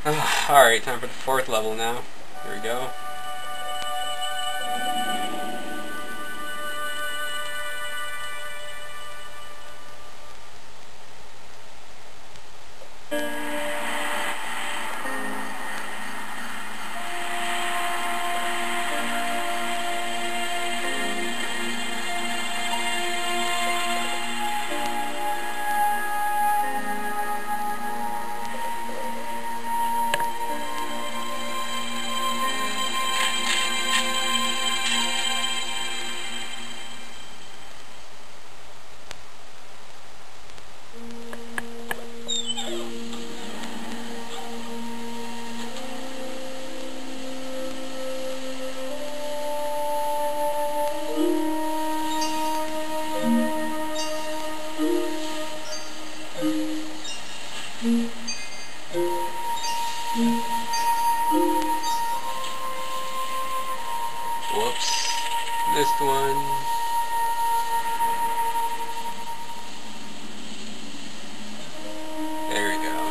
Alright, time for the 4th level now. Here we go. Whoops. Missed one. There we go.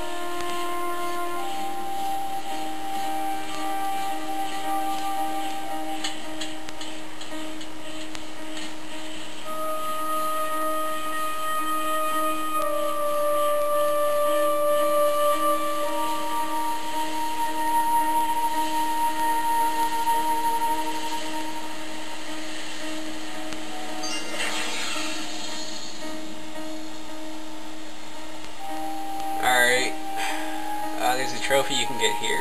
Alright, there's a trophy you can get here.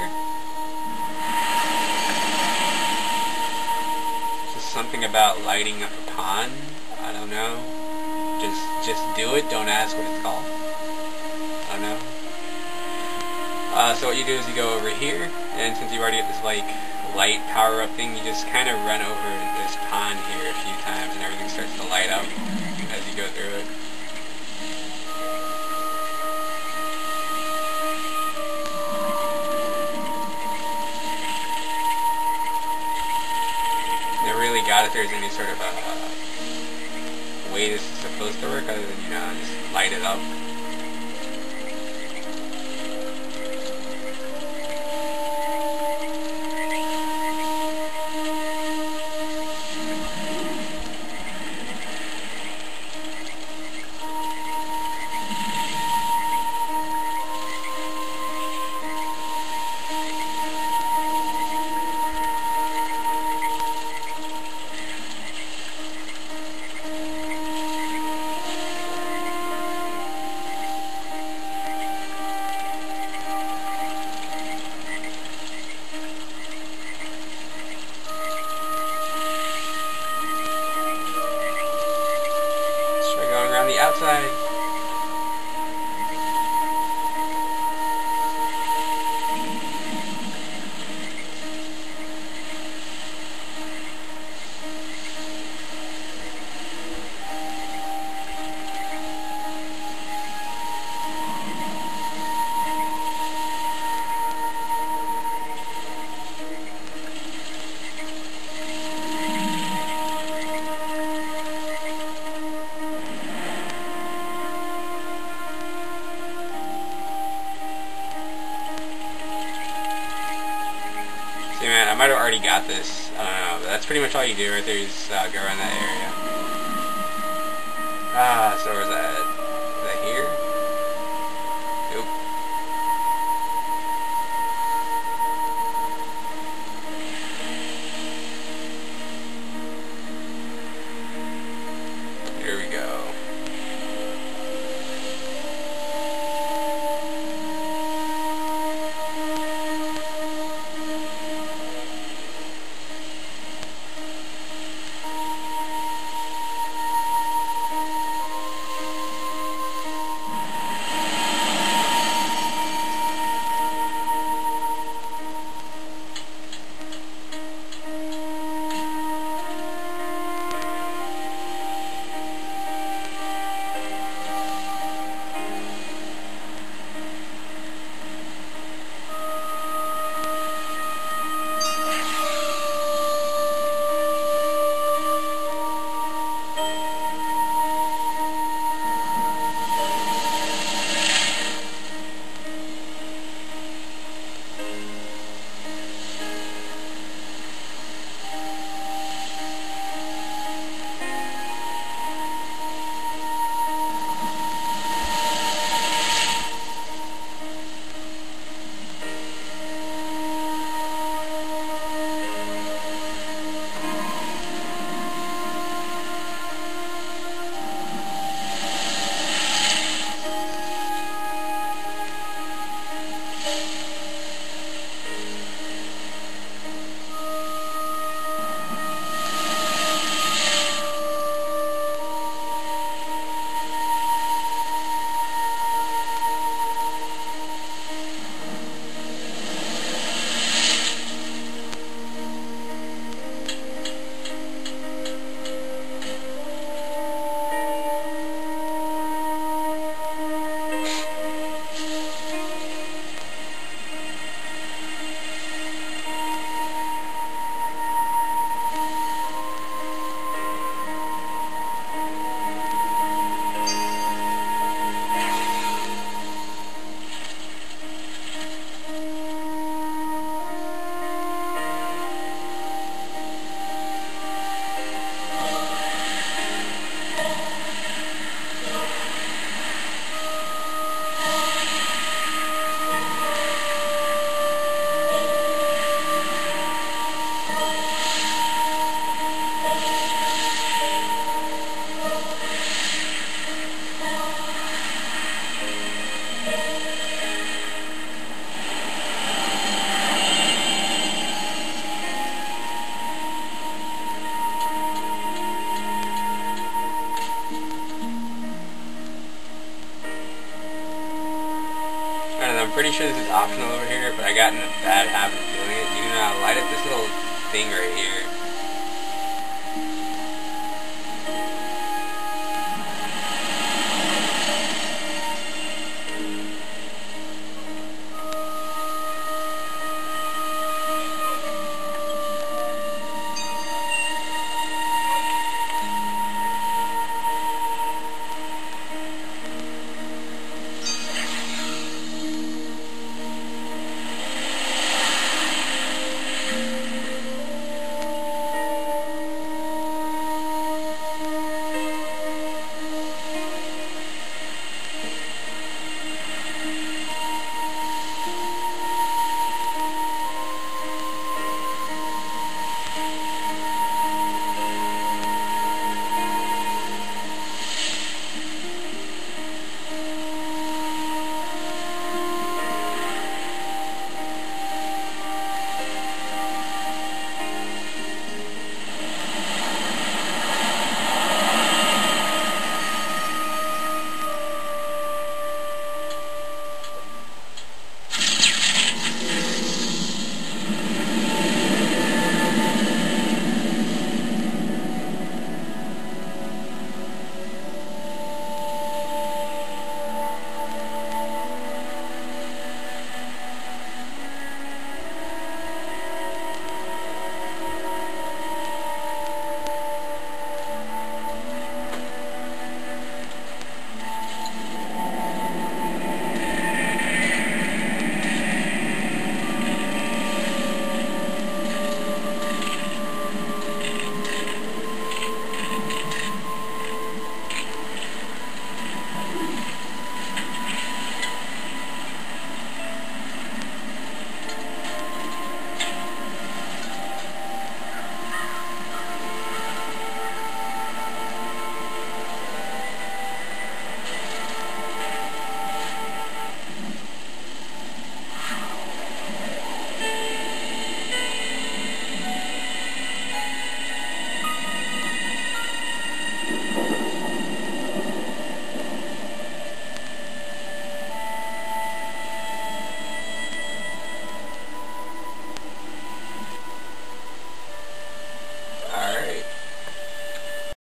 Just something about lighting up a pond. I don't know. Just do it. Don't ask what it's called. I don't know. So what you do is you go over here, and since you've already got this like light power-up thing, you just kind of run over this pond here a few times, and everything starts to light up as you go through it. Really got if there's any sort of a way this is supposed to work other than, you know, just light it up. On the outside. See, man, I might have already got this. I don't know, but that's pretty much all you do right there. You just go around that area. So where's that? Is that here? Nope. Here we go. And I'm pretty sure this is optional over here, but I got in a bad habit of doing it. You can light up this little thing right here.